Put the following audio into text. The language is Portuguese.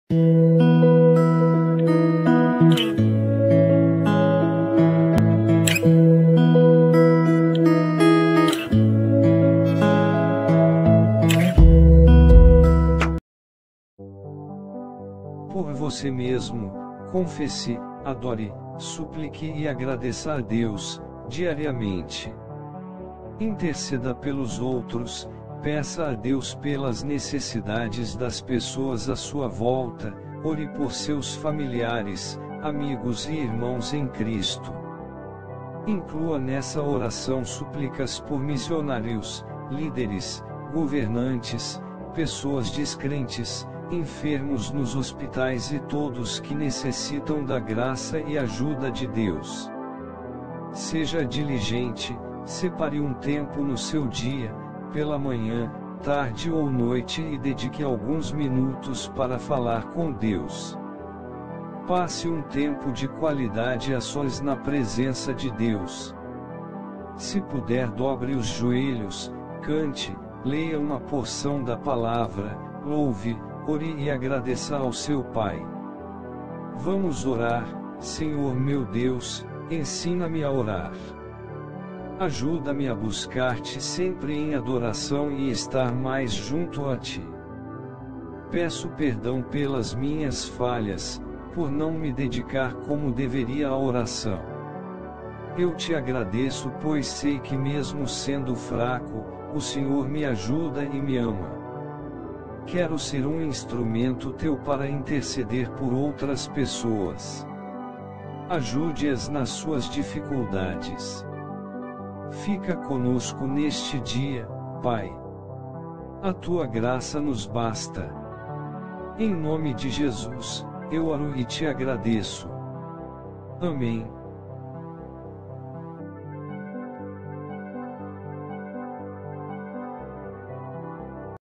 Por você mesmo, confesse, adore, suplique e agradeça a Deus, diariamente. Interceda pelos outros, peça a Deus pelas necessidades das pessoas à sua volta, ore por seus familiares, amigos e irmãos em Cristo. Inclua nessa oração súplicas por missionários, líderes, governantes, pessoas descrentes, enfermos nos hospitais e todos que necessitam da graça e ajuda de Deus. Seja diligente, separe um tempo no seu dia, pela manhã, tarde ou noite e dedique alguns minutos para falar com Deus. Passe um tempo de qualidade a sós na presença de Deus. Se puder, dobre os joelhos, cante, leia uma porção da palavra, louve, ore e agradeça ao seu Pai. Vamos orar. Senhor meu Deus, ensina-me a orar. Ajuda-me a buscar-te sempre em adoração e estar mais junto a ti. Peço perdão pelas minhas falhas, por não me dedicar como deveria à oração. Eu te agradeço, pois sei que mesmo sendo fraco, o Senhor me ajuda e me ama. Quero ser um instrumento teu para interceder por outras pessoas. Ajude-as nas suas dificuldades. Fica conosco neste dia, Pai. A tua graça nos basta. Em nome de Jesus, eu oro e te agradeço. Amém.